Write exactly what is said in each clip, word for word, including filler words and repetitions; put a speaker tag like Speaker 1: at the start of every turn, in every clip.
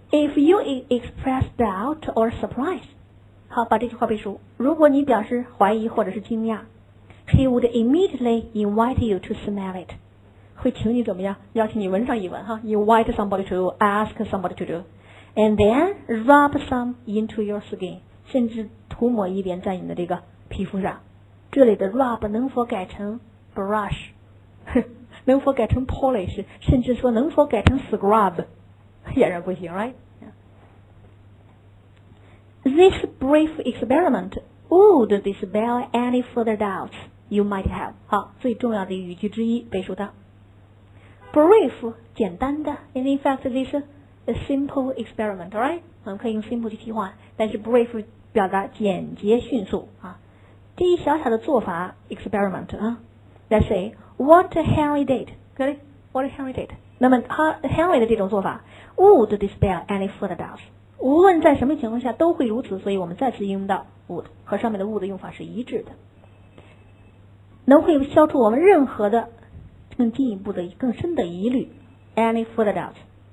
Speaker 1: If you express doubt or surprise， 好，把这句话背熟。如果你表示怀疑或者是惊讶 ，He would immediately invite you to smell it， 会请你怎么样？邀请你闻上一闻哈。Invite somebody to ask somebody to do，and then rub some into your skin， 甚至涂抹一点在你的这个皮肤上。这里的 rub 能否改成 brush， 能否改成 polish， 甚至说能否改成 scrub？ 显然不行 ，right？ This brief experiment would dispel any further doubts you might have。 好，最重要的语句之一背熟它。Brief 简单的 ，and in fact this is a simple experiment， right？ 我们可以用 simple 去替换，但是 brief 表达简洁迅速啊。这一小小的做法 experiment 啊 ，Let's say what Henry did， got it？ What Henry did？ 那么他 Henry 的这种做法 would dispel any further doubts。无论在什么情况下都会如此，所以我们再次应用到 would， 和上面的 would 用法是一致的，能会消除我们任何的更进一步的更深的疑虑 any further doubts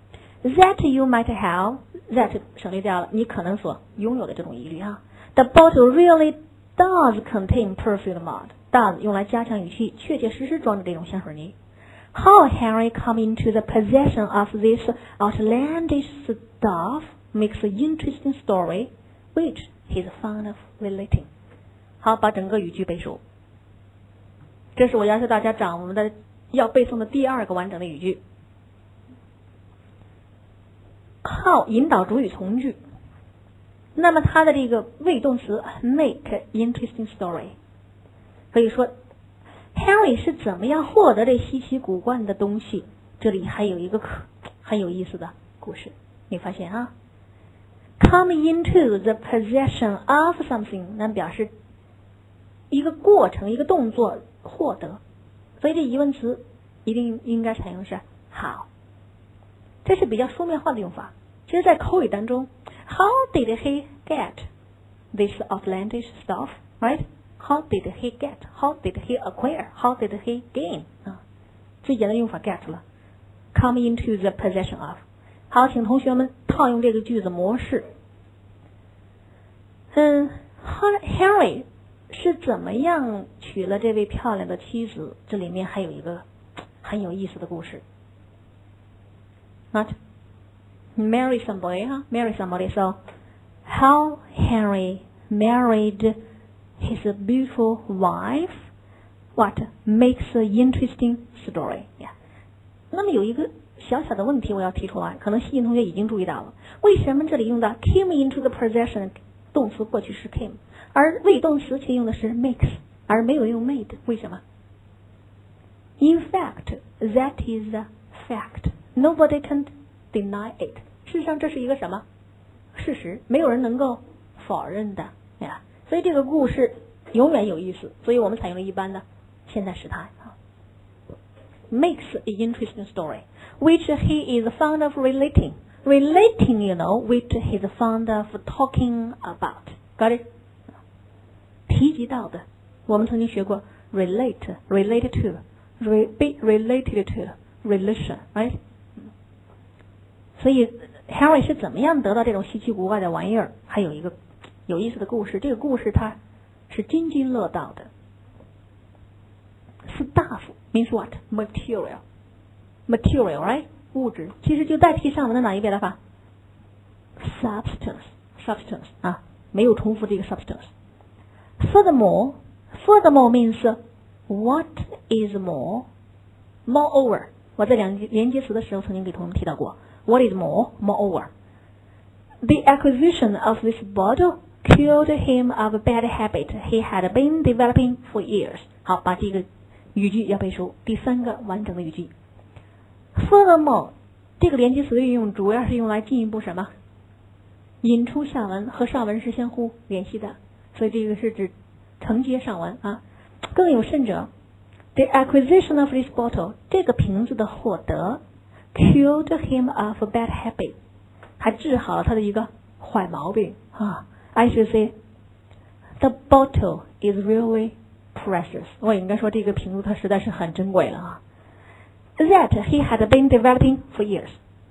Speaker 1: that you might have that 省略掉了你可能所拥有的这种疑虑啊。The bottle really does contain perfumed mud， does 用来加强语气，确确实实装着这种香水泥。How Henry come into the possession of this outlandish stuff makes an interesting story, which he's fond of relating。 好，把整个语句背熟。这是我要求大家掌握的要背诵的第二个完整的语句。How 引导主语从句，那么它的这个谓动词 make interesting story， 可以说 Henry 是怎么样获得这稀奇古怪的东西？这里还有一个很有意思的故事，你发现啊 ？Come into the possession of something， 那表示一个过程，一个动作获得，所以这疑问词一定应该采用是 how， 这是比较书面化的用法。其实，在口语当中 ，How did he get this outlandish stuff? Right? How did he get? How did he acquire? How did he gain? 啊，最简单的用法 get 了 ，come into the possession of。好，请同学们套用这个句子模式。嗯 ，Henry 是怎么样娶了这位漂亮的妻子？这里面还有一个很有意思的故事。Not marry somebody, huh? Marry somebody. So, how Henry married his beautiful wife, what makes an interesting story? Yeah. 那么有一个小小的问题我要提出来，可能西晋同学已经注意到了，为什么这里用到 came into the possession 动词过去式 came， 而谓动词却用的是 makes， 而没有用 made？ 为什么 ？In fact, that is a fact. Nobody can deny it. 事实上，这是一个什么事实？没有人能够否认的呀。所以这个故事永远有意思，所以我们采用了一般的现在时态啊。Makes an interesting story, which he is fond of relating. Relating, you know, which he is fond of talking about. Got it? 提及到的，我们曾经学过 relate, related to, be related to, relation, right? 所以 Henry 是怎么样得到这种稀奇古怪的玩意儿？还有一个有意思的故事，这个故事它是津津乐道的。Stuff means what? Material. Material, right? 物质，其实就代替上文的哪一个表达法 ？Substance. Substance 啊，没有重复这个 substance. Furthermore, furthermore means what is more? Moreover. 我在两连接词的时候曾经给同学们提到过。What is more? Moreover, the acquisition of this bottle cured him of a bad habit he had been developing for years. 好，把这个语句要背熟。第三个完整的语句。Furthermore， 这个连接词的运用主要是用来进一步什么？引出下文，和上文是相互联系的，所以这个是指承接上文啊。更有甚者 ，the acquisition of this bottle， 这个瓶子的获得。Cured him of a bad habit， 还治好了他的一个坏毛病啊。I should say, the bottle is really precious。我应该说这个瓶子它实在是很珍贵了啊。That he had been developing for years，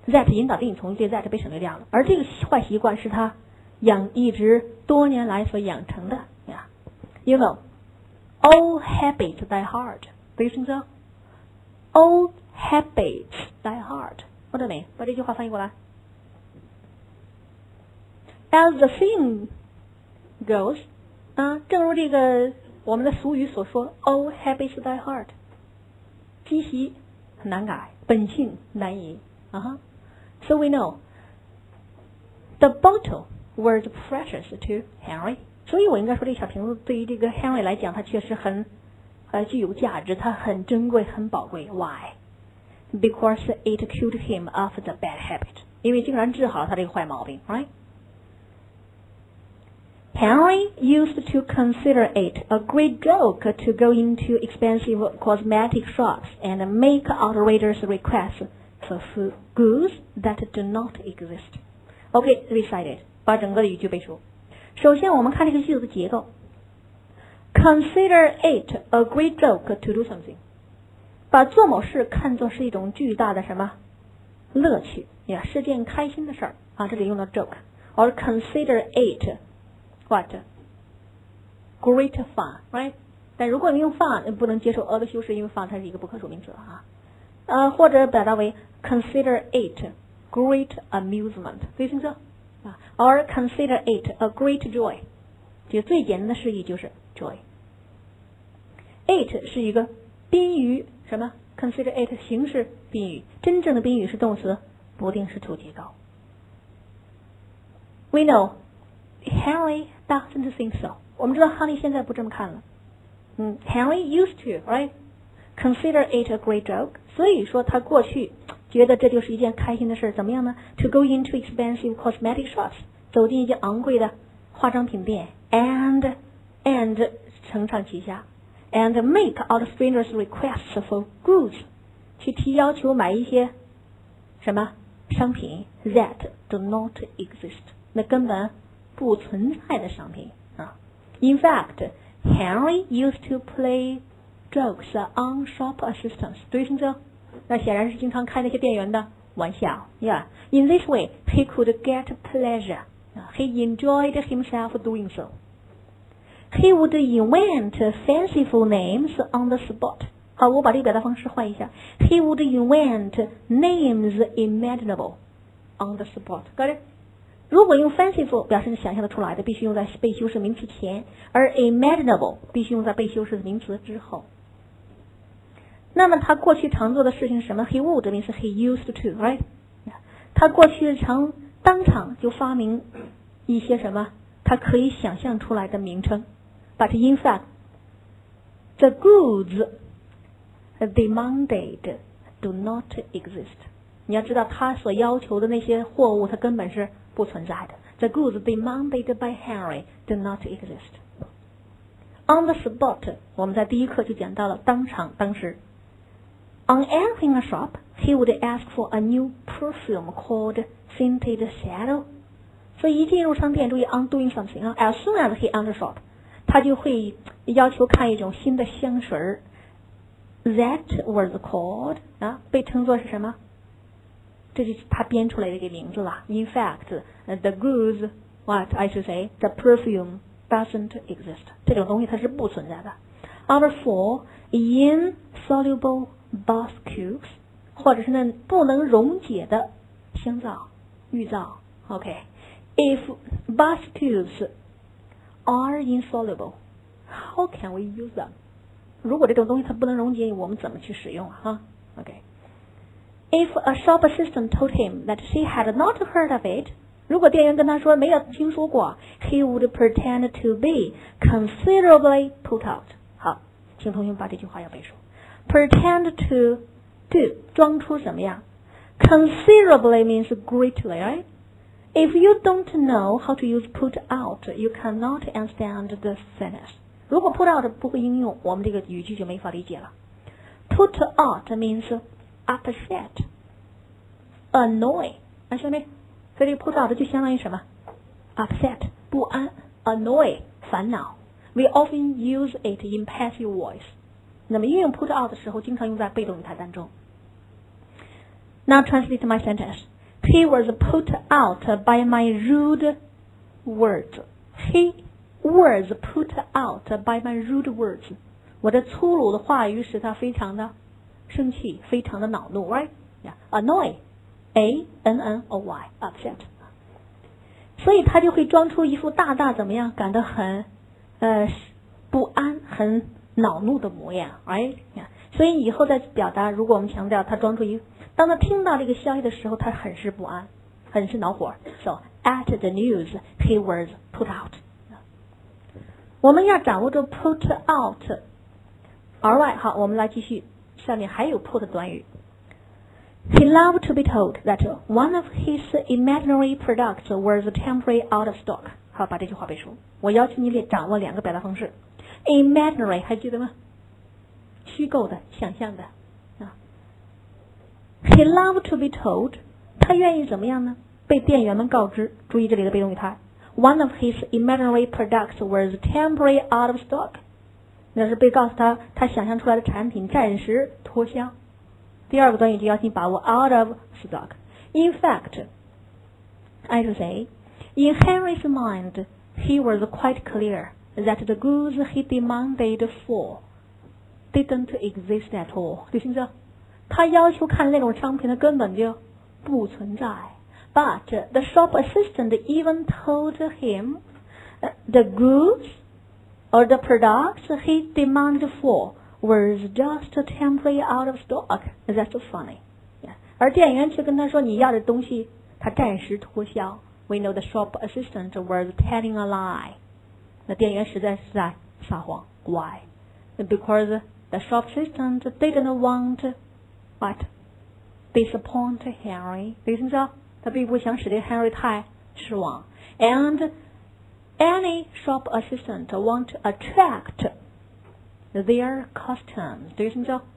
Speaker 1: that 引导定语从句对 that 被省略掉了，而这个坏习惯是他养一直多年来所养成的呀。You know, all habits die hard. Do you think so? All habits die hard. 或者没？把这句话翻译过来。As the saying goes, 啊，正如这个我们的俗语所说 ，all habits die hard. 积习很难改，本性难移啊哈。So we know the bottle was precious to Henry. 所以我应该说，这小瓶子对于这个 Henry 来讲，它确实很呃具有价值，它很珍贵，很宝贵。Why? Because it cured him of the bad habit. 因为竟然治好了他这个坏毛病 ，right? Henry used to consider it a great joke to go into expensive cosmetic shops and make outrageous requests for goods that do not exist. OK, recite it. 把整个的语句背熟。首先，我们看这个句子的结构。Consider it a great joke to do something. 把做某事看作是一种巨大的什么乐趣呀，是件开心的事儿啊。这里用到 joke, or consider it what great fun, right? 但如果你用 fun， 不能接受 a 的修饰，因为 fun 它是一个不可数名词啊。呃，或者表达为 consider it great amusement. Do you think so? 啊 ，or consider it a great joy. 就最简单的释义就是 joy。it 是一个宾语，什么 ？consider it 形式宾语，真正的宾语是动词不定式处结构。We know Henry doesn't think so. 我们知道哈利现在不这么看了。嗯 ，Henry used to, right? Consider it a great joke. 所以说他过去觉得这就是一件开心的事，怎么样呢 ？To go into expensive cosmetic shops. 走进一间昂贵的化妆品店 ，and and 承上启下 ，and make outrageous requests for goods. 去提要求买一些什么商品 that do not exist. 那根本不存在的商品啊。In fact, Henry used to play jokes on shop assistants. 对不对？那显然是经常开那些店员的玩笑。Yeah. In this way, he could get pleasure. He enjoyed himself doing so. He would invent fanciful names on the spot. 好，我把这个表达方式换一下。He would invent names imaginable on the spot. Got it? 如果用 fanciful 表示想象得出来的，必须用在被修饰名词前，而 imaginable 必须用在被修饰的名词之后。那么他过去常做的事情是什么 ？He would 名词 he used to, right? 他过去常当场就发明一些什么他可以想象出来的名称。But in fact, the goods demanded do not exist. 你要知道，他所要求的那些货物，它根本是不存在的。The goods demanded by Henry do not exist. On the spot, 我们在第一课就讲到了当场当时。On entering a shop, he would ask for a new perfume called Scented Shadow. 所以一进入商店，注意 on doing something 啊 ，as soon as he enters shop, 他就会要求看一种新的香水 ，that was called 啊，被称作是什么？这就是他编出来的一个名字了。In fact, the goods, what I should say, the perfume doesn't exist. 这种东西它是不存在的。Number four, insoluble bath cubes, 或者是呢不能溶解的香皂、浴皂。OK, if bath cubes are insoluble, how can we use them? 如果这种东西它不能溶解，我们怎么去使用啊？哈 ，OK。If a shop assistant told him that she had not heard of it, 如果店员跟他说没有听说过 ，he would pretend to be considerably put out. 好，请同学们把这句话要背熟。Pretend to do 装出什么样 ？Considerably means greatly, right? If you don't know how to use put out, you cannot understand the sentence. 如果 put out 不会应用，我们这个语句就没法理解了。Put out means upset, annoy， 啊，兄弟，所以这个 put out 就相当于什么 ？upset 不安 ，annoy 烦恼。We often use it in passive voice。那么运用 put out 的时候，经常用在被动语态当中。Now translate my sentence. He was put out by my rude words. He was put out by my rude words. 我的粗鲁的话语使他非常的生气，非常的恼怒 ，right? Yeah, annoy, A N N O Y, upset. 所以他就会装出一副大大怎么样，感到很呃不安、很恼怒的模样 ，right? Yeah. 所以以后在表达，如果我们强调他装出一，当他听到这个消息的时候，他很是不安，很是恼火。So at the news, he was put out. 我们要掌握住 put out。Alright， 好，我们来继续，下面还有 put 的短语。He loved to be told that one of his imaginary products was temporarily out of stock. 好，把这句话背熟。我要求你列掌握两个表达方式。Imaginary 还记得吗？虚构的、想象的啊。He loved to be told， 他愿意怎么样呢？被店员们告知。注意这里的被动语态。One of his imaginary products was temporarily out of stock。那是被告诉他，他想象出来的产品暂时脱销。第二个短语就要请把握 out of stock. In fact, I should say, in Henry's mind, he was quite clear that the goods he demanded for didn't exist at all. 对，听着，他要求看那种商品，它根本就不存在。But the shop assistant even told him the goods or the products he demanded for was just temporarily out of stock. That's funny. Yeah. 而店员却跟他说，你要的东西，它暂时脱销。We know the shop assistant was telling a lie. 那店员实在是在撒谎。Why? Because the shop assistant didn't want what? Disappoint Henry. 你听着，他并不想使这 Henry 太失望。And any shop assistant want to attract their customers. 对，听着，